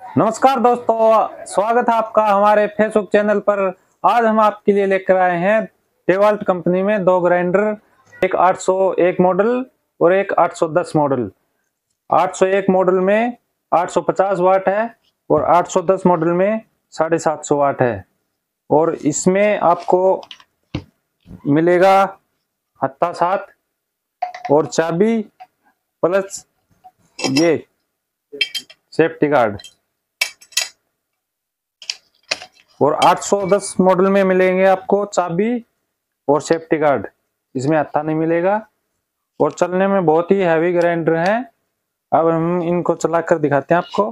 नमस्कार दोस्तों, स्वागत है आपका हमारे फेसबुक चैनल पर। आज हम आपके लिए लेकर आए हैं डेवाल्ट कंपनी में दो ग्राइंडर, एक 801 मॉडल और एक 810 मॉडल। 801 मॉडल में 850 वाट है और 810 मॉडल में 750 वाट है। और इसमें आपको मिलेगा हत्था साथ और चाबी प्लस ये सेफ्टी गार्ड। और 810 मॉडल में मिलेंगे आपको चाबी और सेफ्टी गार्ड, इसमें हत्था नहीं मिलेगा। और चलने में बहुत ही हैवी ग्राइंडर है। अब हम इनको चलाकर दिखाते हैं आपको।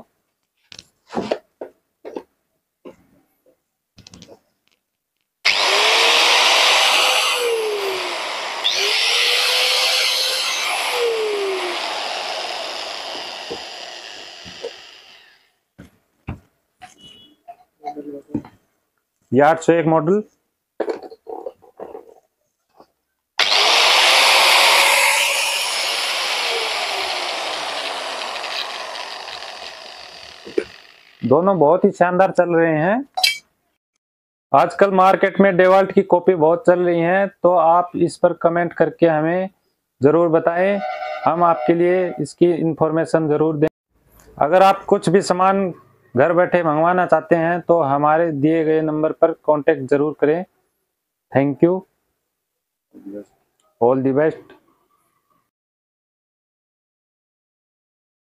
ये 801 मॉडल। दोनों बहुत ही शानदार चल रहे हैं। आजकल मार्केट में डेवाल्ट की कॉपी बहुत चल रही है, तो आप इस पर कमेंट करके हमें ज़रूर बताएं, हम आपके लिए इसकी इंफॉर्मेशन ज़रूर दें। अगर आप कुछ भी सामान घर बैठे मंगवाना चाहते हैं तो हमारे दिए गए नंबर पर कांटेक्ट ज़रूर करें। Thank you, all the best.